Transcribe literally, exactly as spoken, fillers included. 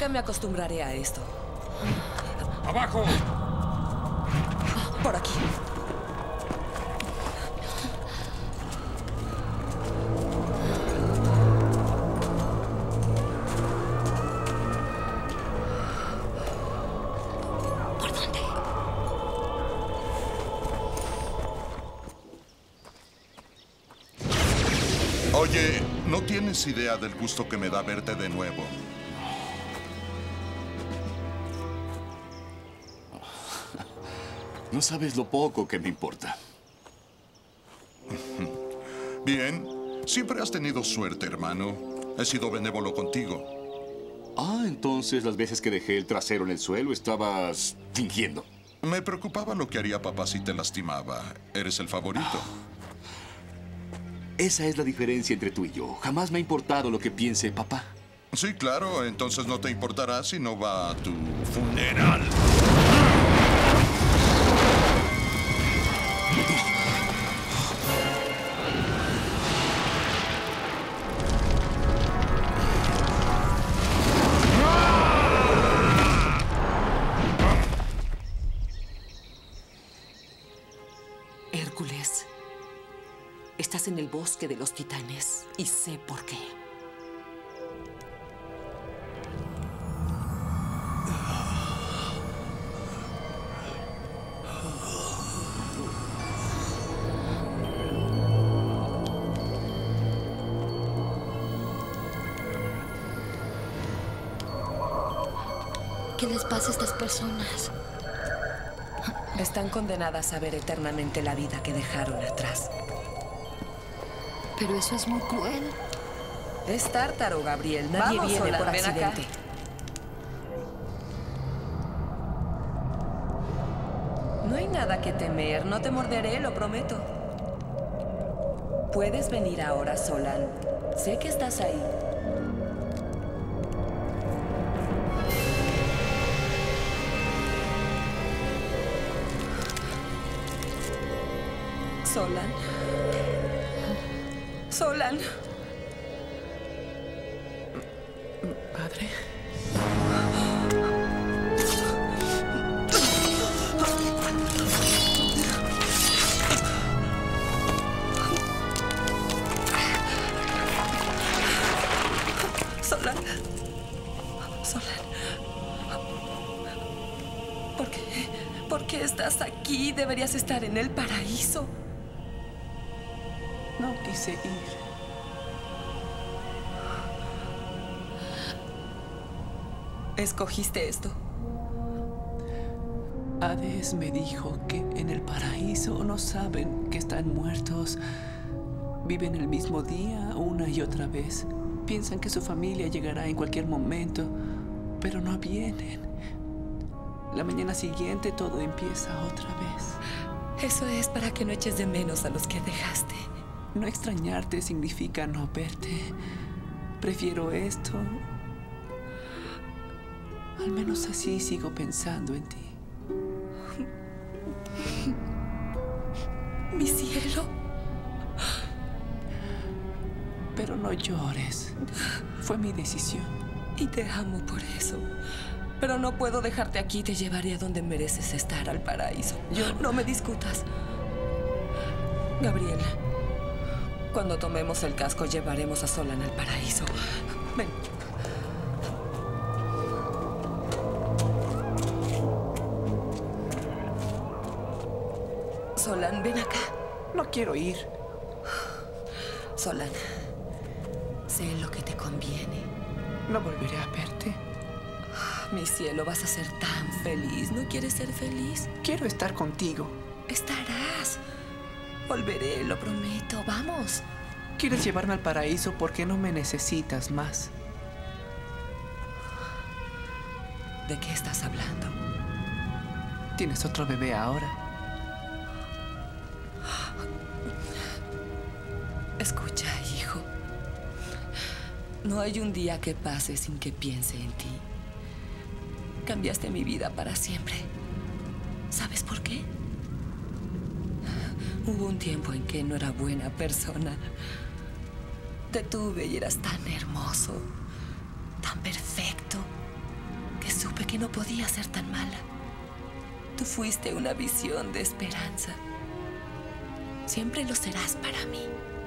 Nunca me acostumbraré a esto. ¡Abajo! Por aquí. ¿Por dónde? Oye, no tienes idea del gusto que me da verte de nuevo. No sabes lo poco que me importa. Bien, siempre has tenido suerte, hermano. He sido benévolo contigo. Ah, entonces las veces que dejé el trasero en el suelo estabas fingiendo. Me preocupaba lo que haría papá si te lastimaba. Eres el favorito. Esa es la diferencia entre tú y yo. Jamás me ha importado lo que piense papá. Sí, claro. Entonces no te importará si no va a tu funeral. Hércules, estás en el bosque de los titanes y sé por qué. ¿Qué les pasa a estas personas? Están condenadas a ver eternamente la vida que dejaron atrás. Pero eso es muy cruel. Es Tártaro, Gabriel. Nadie Vamos, viene Solán, por ven acá. accidente. No hay nada que temer. No te morderé, lo prometo. Puedes venir ahora, Solán. Sé que estás ahí. Solán. Solán. Padre. Solán. Solán. ¿Por qué? ¿Por qué estás aquí? Deberías estar en el paraíso. No quise ir. ¿Escogiste esto? Hades me dijo que en el paraíso no saben que están muertos. Viven el mismo día una y otra vez. Piensan que su familia llegará en cualquier momento, pero no vienen. La mañana siguiente todo empieza otra vez. Eso es para que no eches de menos a los que dejaste. No extrañarte significa no verte. Prefiero esto. Al menos así sigo pensando en ti. Mi cielo. Pero no llores. Fue mi decisión. Y te amo por eso. Pero no puedo dejarte aquí. Te llevaré a donde mereces estar, al paraíso. Yo... No me discutas. Gabriel, cuando tomemos el casco, llevaremos a Solán al paraíso. Ven. Solán, ven acá. No quiero ir. Solán, sé lo que te conviene. No volveré a verte. Mi cielo, vas a ser tan feliz. ¿No quieres ser feliz? Quiero estar contigo. Estarás. Volveré, lo prometo. Vamos. ¿Quieres llevarme al paraíso porque no me necesitas más? ¿De qué estás hablando? ¿Tienes otro bebé ahora? Escucha, hijo. No hay un día que pase sin que piense en ti. Cambiaste mi vida para siempre. ¿Sabes por qué? Hubo un tiempo en que no era buena persona. Te tuve y eras tan hermoso, tan perfecto. que no podía ser tan mala. Tú fuiste una visión de esperanza. Siempre lo serás para mí.